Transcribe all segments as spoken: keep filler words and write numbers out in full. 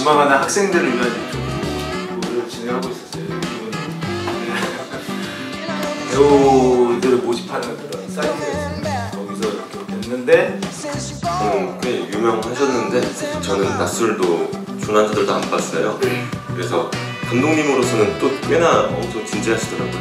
지망하는 학생들을 위한 프로그램을 진행하고 있었어요. 배우들을 모집하는 그런 사이트가 있습니다. 거기서 이렇게 됐는데 음, 꽤 유명하셨는데 사실 저는 낯술도 준환자들도 안 봤어요. 그래서 감독님으로서는 또 꽤나 엄청 진지하시더라고요.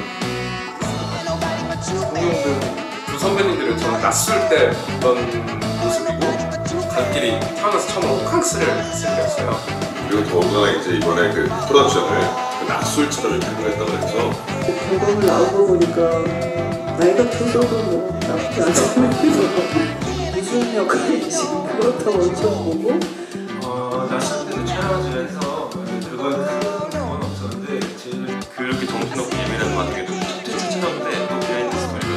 형님들, 두 선배님들은 저는 낯설 때 어떤 모습이고 가족끼리 태어나서 처음으로 호캉스를 갔을 때였어요. 그리고 더군다나 이제 이번에 그 프로덕션을 그 낯술처럼 발표했다고 해서 결과물 나온 거 보니까 나이가 들어도 뭐 나쁘지 않잖아요. 무슨 역할이 지금 그렇다고 엄청 보고 어, 낯설 때는 촬영을 해서 그건 큰 건 없었는데 제일 그렇게 정신없고 예민한 와중에도 쫓아쳤는데 또 비하인드 스토리가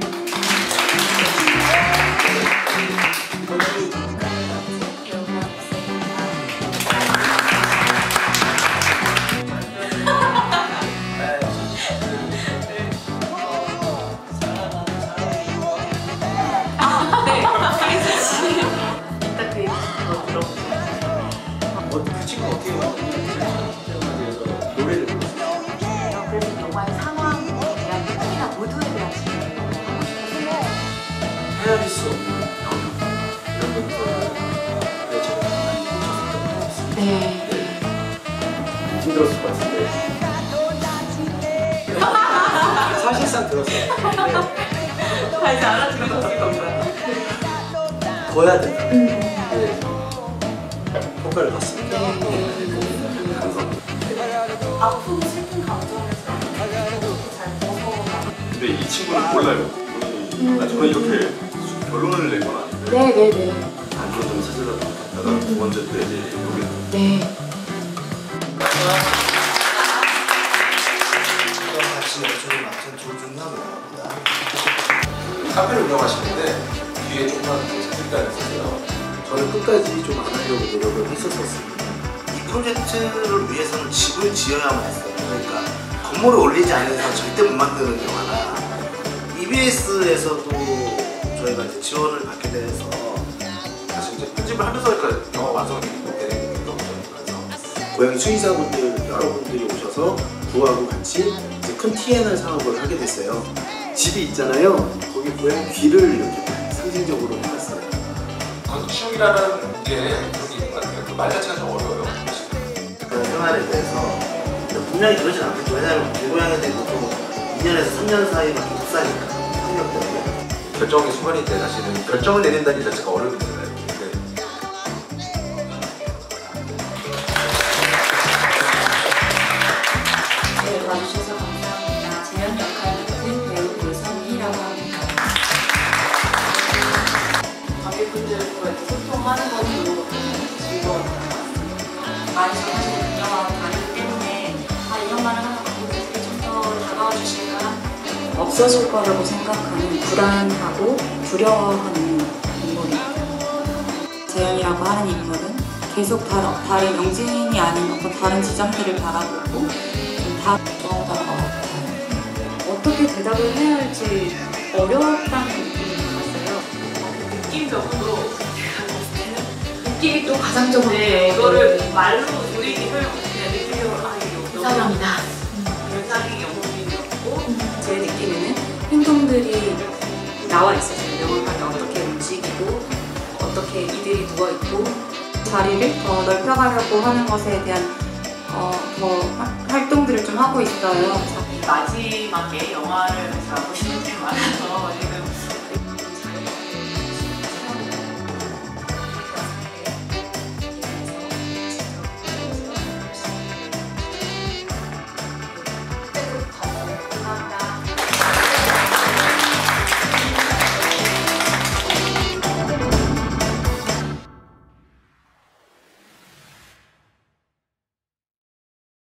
그 친구는 어떻게 만났는지 노래를 불렀어요. 그래서 영화의 상황에 대한 부분이나 모두에 대한 질문을 하고 싶어서 헤아릴 수 없는 이런 것들을 제가 많이 보셨었던 것 같습니다. 네. 힘들었을 것 같은데 사실상 들었어요. 다 이제 알아주는 거니까 더 해야 된다. 네. 효과를 봤습니다. 아프고 슬픈 감정에서 잘 벗어나. 근데 이 친구는 몰라요. 본인이 나 저는 이렇게 결론을 낸 건 아닌데 네네네. 안 좋은 점 찾으려고 갔다가 두 번째 때 이제 여기 네. 같이 연출을 맡은 조준혁이라고 합니다. 카페를 운영하시는데 뒤에 조그만 사진관이 있었어요. 저는 끝까지 좀 안 하려고 노력을 했었었습니다. 이 프로젝트를 위해서는 집을 지어야만 했어요. 그러니까 건물을 올리지 않는 이상 절대 못 만드는 영화나 이비에스에서도 저희가 이제 지원을 받게 돼서 사실 이제 편집을 하면서 그러니까 영화 완성이 되는 거죠. 그래서 고향 수의사분들 여러분들이 오셔서 부하고 같이 이제 큰 티엔알 사업을 하게 됐어요. 집이 있잖아요. 거기 고향 귀를 이렇게 상징적으로 해놨어요. 건축이라는 게 그런 게 있는 것 같아요. 그 말 자체가 좀 어려워요. 그런 생활에 대해서 분명히 그러진 않겠죠. 왜냐하면 길고양이에 대해 보통 이 년에서 삼 년 사이밖에 못 사니까 학력 때문에. 결정의 순간일 때 사실은 결정을 내린다는 일 자체가 어렵잖아요. 근데 네, 와주셔서 감사합니다. 재현 역할을 맡은 배우 노선희라고 합니다. 관객분들과 이렇게 소통하는 것도 즐거웠어요. 많이 사실 영화와 다르기 때문에 아, 이런 말을 하면 관객분들이 좀 더 다가와 주실까? 없어질 거라고 생각하는 불안하고 두려워하는 인물입니다. 재현이라고 하는 인물은 계속 다른, 다른 영진이 아닌 어떤 다른 지점들을 바라보고 좀 다 좋아하던 것 같아요. 어떻게 대답을 해야 할지 어려웠다는 느낌이 들었어요. 느낌적으로 느낌이 또 가상적으로 네, 이거를 말로 우리 표현 그냥 느낌적으로 아 이게 사람이다. 연상이 영웅이었고 제 느낌에는 행동들이 나와 있었어요. 영화관이 어떻게 움직이고 어떻게 이들이 누워있고 자리를 더 넓혀가려고 하는 것에 대한 어, 더 활동들을 좀 하고 있어요. 마지막에 영화를 보시면